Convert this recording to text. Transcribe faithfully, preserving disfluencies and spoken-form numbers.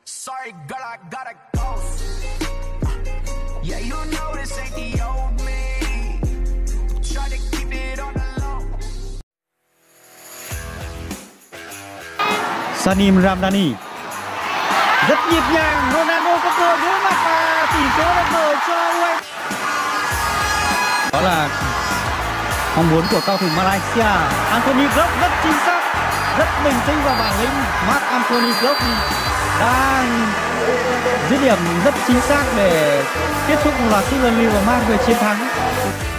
Sorry, girl, I gotta go. Yeah, you know this ain't the old me. Try to keep it on the low. Sanim Ramdani rất nhịp nhàng. Ronaldo có cơ đối mặt và tỷ số đã mở cho Wales. Đó là mong muốn của cao thủ Malaysia. Anthony Glock rất chính xác, rất bình tĩnh và bản lĩnh. Marc Anthony Glock đang dứt điểm rất chính xác để kết thúc một loạt sút lần lưu và mang về chiến thắng.